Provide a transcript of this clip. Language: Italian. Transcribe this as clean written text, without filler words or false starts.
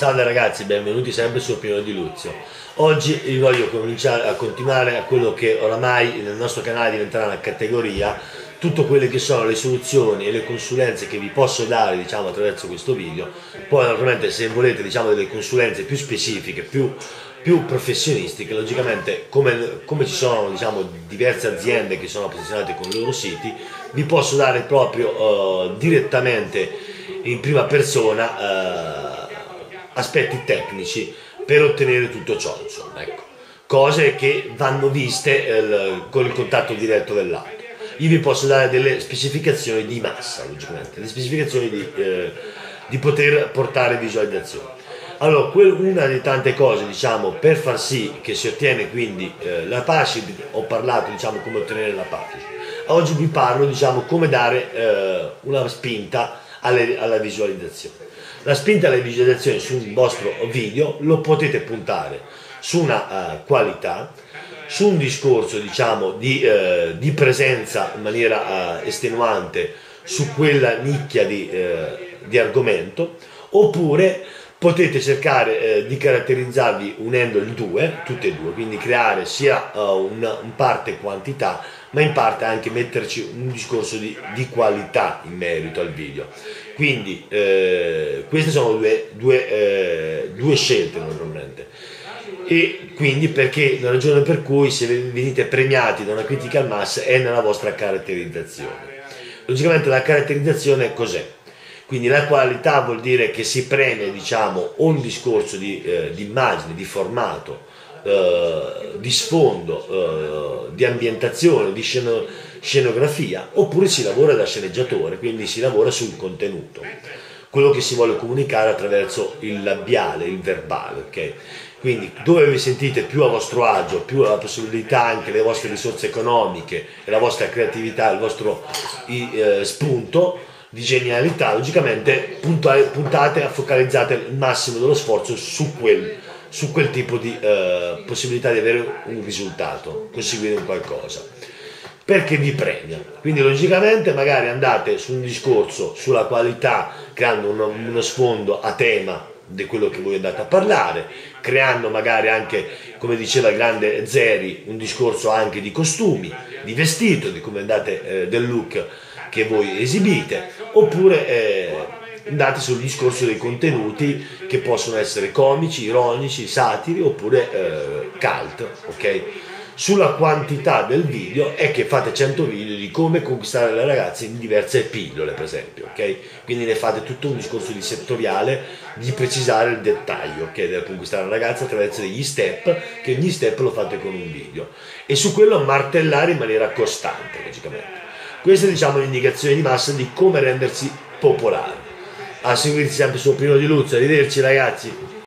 Salve ragazzi, benvenuti sempre su Opinione di Luzio. Oggi vi voglio cominciare a continuare a quello che oramai nel nostro canale diventerà una categoria, tutte quelle che sono le soluzioni e le consulenze che vi posso dare, diciamo, attraverso questo video. Poi naturalmente se volete, diciamo, delle consulenze più specifiche, più professionistiche, logicamente come ci sono, diciamo, diverse aziende che sono posizionate con i loro siti, vi posso dare proprio direttamente in prima persona aspetti tecnici per ottenere tutto ciò, insomma, ecco, cose che vanno viste con il contatto diretto dell'auto. Io vi posso dare delle specificazioni di massa, logicamente, delle specificazioni di poter portare visualizzazioni. Allora, una di tante cose, diciamo, per far sì che si ottiene quindi la pagina, ho parlato, diciamo, come ottenere la pagina. Oggi vi parlo, diciamo, come dare una spinta alla visualizzazione. La spinta alla visualizzazione su un vostro video lo potete puntare su una qualità, su un discorso, diciamo, di presenza in maniera estenuante su quella nicchia di argomento, oppure potete cercare di caratterizzarvi unendo il due, tutte e due, quindi creare sia in parte quantità, ma in parte anche metterci un discorso di qualità in merito al video. Quindi queste sono due scelte normalmente, e quindi perché la ragione per cui se venite premiati da una critical mass è nella vostra caratterizzazione. Logicamente la caratterizzazione cos'è? Quindi la qualità vuol dire che si premia, diciamo, un discorso di immagine, di formato, di sfondo, di ambientazione, di scenografia, oppure si lavora da sceneggiatore, quindi si lavora sul contenuto, quello che si vuole comunicare attraverso il labiale, il verbale, ok? Quindi dove vi sentite più a vostro agio, più la possibilità, anche le vostre risorse economiche e la vostra creatività, il vostro spunto di genialità, logicamente puntate, focalizzate il massimo dello sforzo su quel tipo di possibilità di avere un risultato, conseguire un qualcosa, perché vi premia. Quindi logicamente magari andate su un discorso sulla qualità, creando uno sfondo a tema di quello che voi andate a parlare, creando magari anche, come diceva il grande Zeri, un discorso anche di costumi, di vestito, di come andate, del look che voi esibite, oppure andate sul discorso dei contenuti che possono essere comici, ironici, satiri, oppure cult, ok? Sulla quantità del video è che fate 100 video di come conquistare le ragazze in diverse pillole, per esempio, ok? Quindi ne fate tutto un discorso di settoriale, di precisare il dettaglio, ok? Del conquistare la ragazza attraverso degli step, che ogni step lo fate con un video, e su quello martellare in maniera costante, logicamente. Questa è, diciamo, l'indicazione di massa di come rendersi popolari. A seguirci sempre su Opinione di Luzio. Arrivederci ragazzi.